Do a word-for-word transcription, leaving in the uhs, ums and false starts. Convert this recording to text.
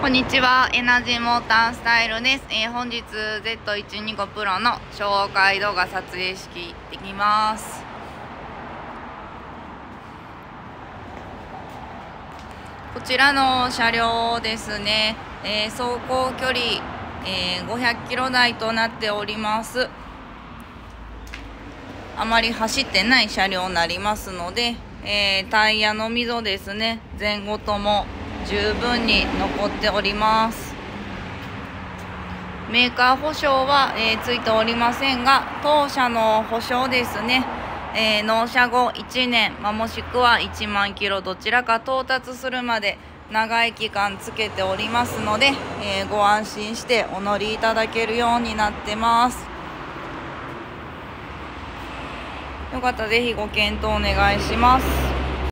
こんにちは、エナジーモータースタイルです。えー、本日 ゼットいちにご プロの紹介動画撮影式できます。こちらの車両ですね、えー、走行距離、えー、ごひゃくキロ台となっております。あまり走ってない車両になりますので、えー、タイヤの溝ですね、前後とも十分に残っております。メーカー保証は、えー、ついておりませんが、当社の保証ですね、えー、納車後いちねん、まあ、もしくはいちまんキロどちらか到達するまで長い期間つけておりますので、えー、ご安心してお乗りいただけるようになってます。よかったらぜひご検討お願いします。